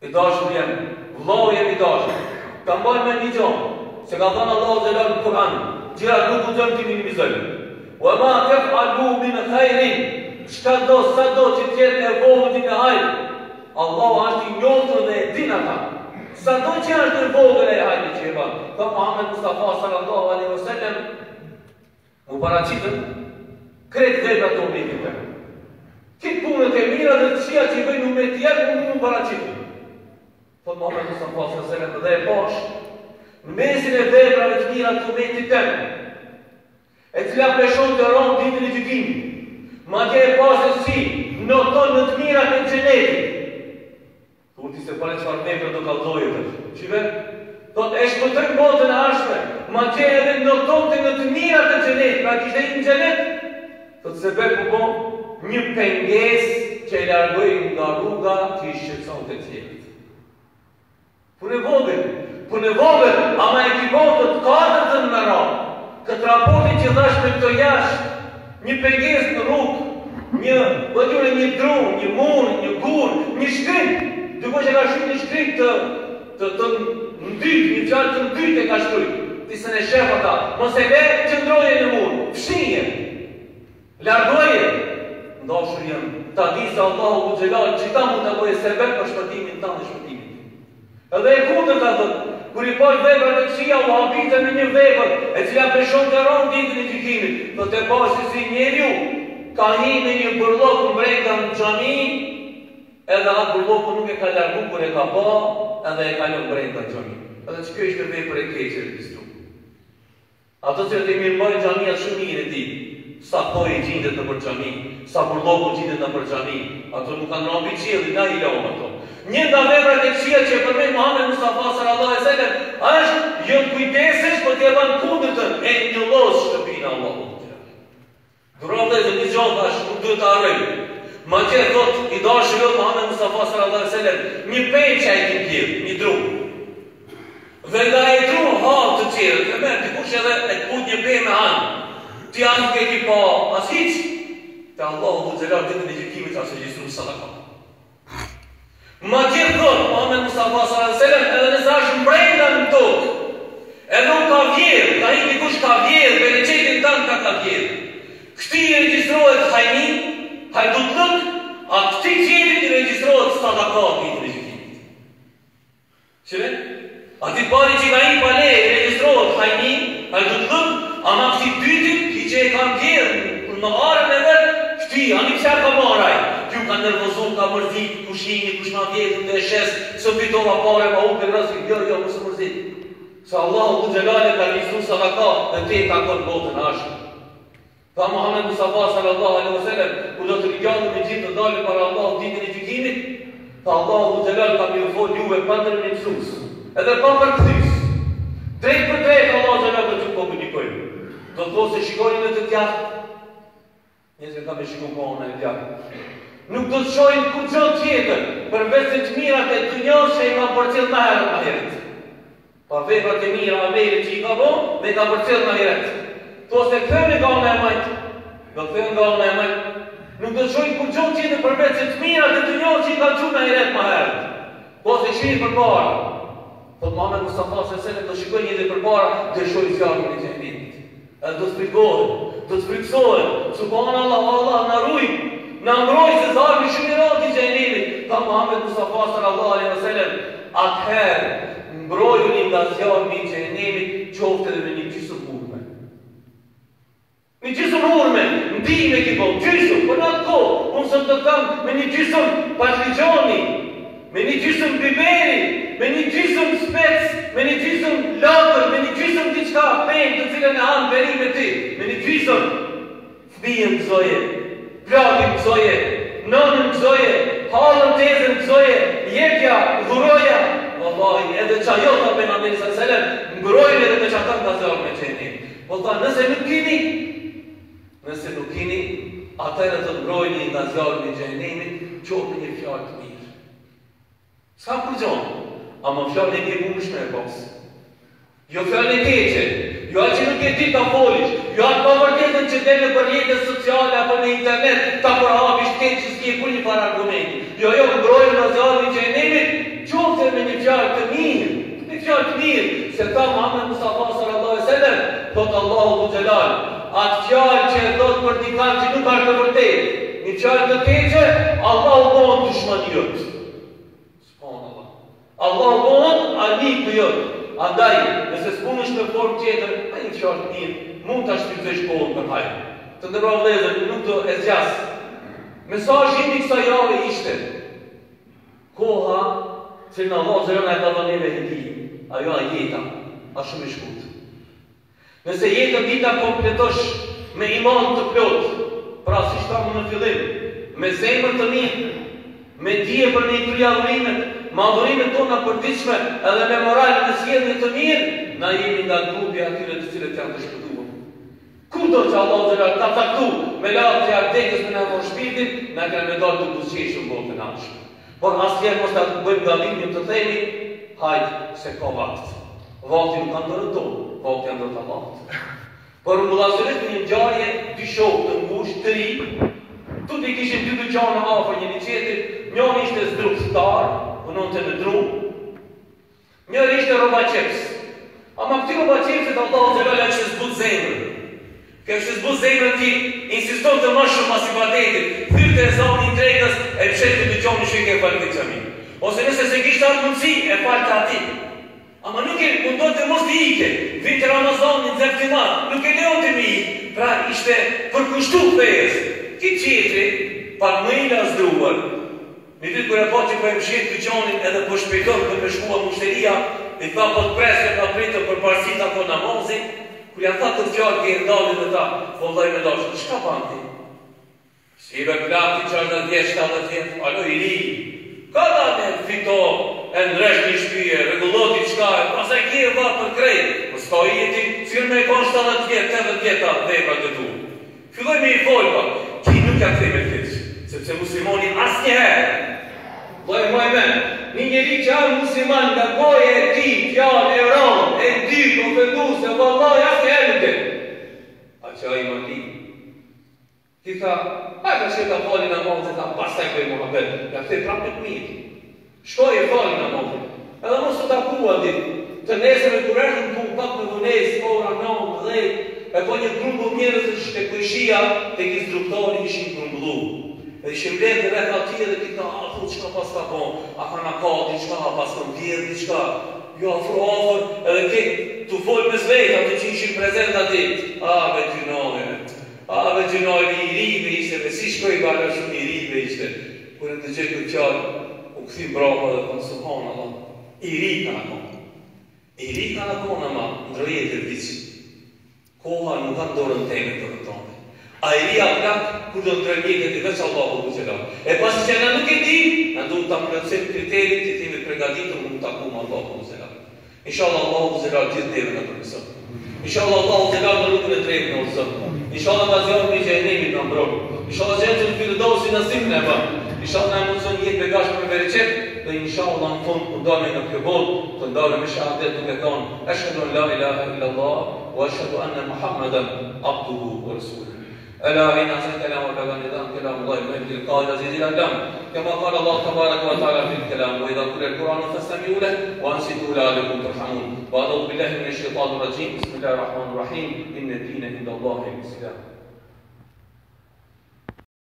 I dashur jam, vllau jam i dashur. Ka mbajnë me një gjonë, se ka thënë Allahu Xhelal në Kur'an, gjërat nuk guxon të minimizojnë. Wa ma taf'alu min khairin, çka do sa do që të jetë e vogël në hajër, Allahu është i njohur dhe e din ata. Sa do që është e vogël e hajrit që e bën. Ka Muhammed Mustafa sallallahu alaihi wasallam u paraqitën kretë veprat e umetit të. Këtë punët e mira dhe të këqija që i bëjnë umeti jashtë nuk mund paraqitën. Thot Muhammed Mustafa sallallahu alaihi wasallam dhe e pash në mesin e veprave të mira të umetit tëm, e cila peshon të rronë ditën e gjykimit. Madje e pash se si noton në të mirat e xhenetit. Kur ti se pare çfarë vepra do kallëzoje atë. Shive? Thot e shpëtoi botën e ardhshme, madje edhe notonte në të mirat e xhenetit, pra kishte një xhenet. Thot se bëj po një pengesë që e largoi nga rruga që i shqetësonte të tjerët. Punë e vogël, ama e kibotët katërtën me radhë. Këtë raportin që dhash me këto jashtë, një pengesë në rrugë, një dru, një mur, një gur, një shkrim. Duko që ka shumë një shkrim të ndyt, një fjallë të ndyt e ka shkruj. Ti se ne shef ata, mos e le qëndroje në mur, fshinje, largoje. Ndashur jam, ta di se Allahu Xhelal që ta mund të bëjë sebeb për shpëtimin tanë dhe shpëtimin. Edhe e kundërta thot, kur i pash veprat e këqija u habite me një vepër, e cila peshon të rronë ditën e gjykimit, do të pash se si njeriu ka hyrë në një burllok brenda në xhami, edhe atë burlloku nuk e ka largu kur e ka pa, edhe e ka lënë brenda në xhami. Edhe që kjo ishte vepër e keqe e registru. Ato që të mirëmbajnë xhamia shumë mirë e ti, sa poj i gjindet në për xhami, sa burlloku gjindet në për xhami, ato nuk kanë rambi qielli, na i lëmë ato. Një nga veprat e këqija që e përmend Muhammed Mustafa sallallahu alaihi wasallam është jo kujdesesh, por të bën kundërtën, e njollosh shtëpinë e Allahut. Durata e një gjë tash nuk duhet ta harrojmë. Madje thot i dashur jo Muhammed Mustafa sallallahu alaihi wasallam, një peçë ai të tillë, një drum. Dhe nga e drum ha të tjerë, të merr dikush edhe e put një pemë me anë. Ti anë ke ti pa as hiç. Te Allahu Xhelal ditën e gjykimit as regjistron sadaka. Madje thot Muhammed Mustafa sallallahu alaihi wasallam edhe nëse është brenda në tokë, edhe nuk ka vjerë, ka i dikush ka vjerë, bereqetin tanë ka vjerë. Këti i regjistrohet hajni, hajdutlëk, a këti tjerit i regjistrohet sadakati i regjikimit. Qëve? A ti pari që ka i pale i regjistrohet hajni, hajdutlëk, ama këti dytit, ki që e kam vjerë, në arën e vetë, këti, ani pëse ka maraj. Ju ka nervozun, ka mërzit, kushini, kush ma vjetën dhe shes, së fitova pare, ma uke rëzit, jo, mësë mërzit. Se Allahu Xhelal ka lisu sadaka dhe te ka kënë botën ashtë. Tha Muhammed Mustafa sallallahu alaihi wasallam, ku do të rigjanë me gjithë të dalë para Allahu ditën e gjykimit, tha Allahu Xhelal ka mirë fol juve pa ndërmjetësues, edhe pa përkthys. Drejt për drejt Allahu Xhelal do të komunikojë. Do të thosë shikojnë në të djathtë. Njerëzit kanë shikuar kohën e djathtë. Nuk do të shohin kur gjë tjetër, përveç se të mirat e dunjos që i kanë përcjell më herët. Pa veprat e mira amelit që i ka bon, dhe i ka përcjell më herët. To se këthejnë nga unë e majtë, do këthejnë nga unë e majtë, nuk do të shohin kur gjë tjetër përveç se të mirat e dunjos që i kanë qunë më herët më herët. Po se shihni përpara. Thot Muhammed Mustafa sallallahu do shikojnë një dhe përpara, dhe shohin zjarrin e xhenemit. Edhe do të frikohen, do të friksohen, subhanallahu Allah na ruaj. Në mbroj se zarmi shumë i rati xhenemit. Tha Muhammed Mustafa sallallahu alaihi wasallam, atëherë mbrojuni nga zjarmi i xhenemit qoftë edhe me një gjysmë hurme. Një gjysmë hurme, ndihme ki po, gjysmë, po në atë kohë, unë sot të kam me një gjysmë patligjoni, me një gjysmë biberi, me një gjysmë spec, me një gjysmë lakër, me një gjysmë diçka penë të cilën e hanë veri me ti, me një gjysmë fëmijën gëzoje, platin gëzoje, nënën gëzoje, halën tezën gëzoje, jepja, dhuroja, vallahi, edhe qajota për Muhamedi sallallahu alaihi wasallam, mbrojnë edhe të qatën nga zjarmi i xhenemit. Vallahi, nëse nuk keni, atëherë të mbrojni nga zjarmi i xhenemit, qoftë një fjalë të mirë. S'ka përgjon, ama fjalën e mirë mund shme e posë. Jo fjalën e keqe, jo atë që nuk e di ta folish, jo atë pa vërtetën që del në rrjetet sociale apo në internet ta përhapish keq që s'ke kur një farë argumenti. Jo, mbrojnë nga zjarmi i xhenemit, që tha Muhammed Mustafa sallallahu alaihi wasallam, thot Allahu dhu xhelal, atë fjalë që e thot për dikant që nuk është e vërtetë, një fjalë të keqe, Allahu bën dushmani jot. Subhanallah. Allahu bën aliku jot. Andaj, nëse s'punësh në formë tjetër, ai një fjalë mirë, mund ta shpërndesh kohën për hajër. Të ndërrohet vëllezër, nuk do e zgjas. Mesazhi i kësaj jave ishte koha që në Allah zërën e ka dhëneve e ti, ajo a jeta, a shumë i shkurt. Nëse jetën ti ta kompletosh me iman të plot, pra si shtamë në fillim, me zemër të mirë, me dije për një të adhurimet, me adhurimet tona përditshme, edhe me moral në sjellje të mirë, na jemi nga grupi atyre të cilët janë të shpëtuar. Kudo që Allah zërën ta taktu me latë të ardekës me në avon shpirtin, na kanë me dalë të buzqeshëm botën ashtë. Por asnjëherë mos ta bëjmë gallimin të themi, hajde se ka vakt. Vakti nuk ka ndërën tonë, vakti janë ndërën të Allahut. Por më vëllazërit një ngjarje, dy shokë të ngushtë të ri, tuti kishin dy dyqane afër njëri tjetrit, njëri ishte zdruptar, punonte në drum, njëri ishte robaqeps. Ama këti robaqepsit Allahu xhelal kishte zbut zemrën. Kështë zbut zemrën ti, insiston të më shumë mas ibadetit, thyrte e zonin tregës, e pshet të dyqonin që i ke falë këtë qami. Ose nëse se kishtë atë mundësi, e falë të ati. Ama nuk e mundon të mos të ike, vinë të Ramazanin, zeftimar, nuk e leon të mi ike. Pra ishte përkushtu fejës. Ki qetri, pak më i lasdruar. Një ditë kër e po që po e mshet dyqonin edhe po shpejton për me shkua mushteria, i tha po të presë, ka pritë për parësit apo namazin. Kër janë tha të fjallë ke ndalin dhe ta, po vëllaj me dashë, shka panti? Si i beklakti që është në 10-7 vjetë, alo i ri, ka da me fito, e ndresh një shpije, regulloti qka e, pasaj kje e va për krejt, po s'ka i jeti, cilë me e konë 7 vjetë, 8 vjeta dhe e pra të tu. Filloj me i folpa, ki nuk janë të me të sepse muslimoni as njëherë, dojë moj men, një njeri që janë musliman nga goje e ti, fjallë, e ranë, e dy, konfenduse, vallaj, asë njëherë në të. A që a i më ti? Ti tha, a ka që ta fali në mozë, ta pasaj për i Muhammed, nga këte prapë të mirë. Shkoj e fali në mozë. Edhe mos të takua ditë, të nesër e kureshën ku pak me dhunesë, ora 9, 10, e po një grumbull njerëz të këshia, të kizdruktori ishin grumbullu. E ishim letë dhe reka tje dhe kita, a thot qka pas ka bon, a ka na ka diqka, a pas ka ndjerë diqka, jo afro afer, edhe ke të folë me zvejt, atë që ishin prezent ati, a be gjynoj, i rive ishte, dhe si shkoj gara shumë i rive ishte, kërë të gjë këtë qallë, u këthim brapa dhe kënë subhanë Allah, i ri ka në konë, i ri ka në konë ama, ndërjet e vëqë, koha nuk ka ndorën teme për të tonë. A i ri aplak, kur do të tremjeket i veç Allahu dhu qëla. E pasi që në nuk e di, në du të amërëtësim kriterit që timi pregaditur mund të akumë Allahu dhu qëla. Inshallah Allahu dhu qëla gjithë neve në përmësëm. Inshallah Allahu dhu qëla në rukën e drejtë në usëm. Inshallah nga zionë me gjenemit në mbrojë. Inshallah gjenë që në firdausi në simë në ba. Inshallah në mundësën jetë begash me bereqet. Dhe inshallah në fund të ndame në kjo botë, të ndame me shahadet duke thonë, ashhadu an la ilaha illa Allah, wa ashhadu anna Muhammadan abduhu wa rasuluhu. ألا إن أحسن كلام وبلغ النظام كلام الله المجد القائل عزيز الأعلام كما قال الله تبارك وتعالى في الكلام وإذا قرئ القرآن فاستمعوا له وأنصتوا لعلكم ترحمون وأعوذ بالله من الشيطان الرجيم بسم الله الرحمن الرحيم إن الدين عند الله الإسلام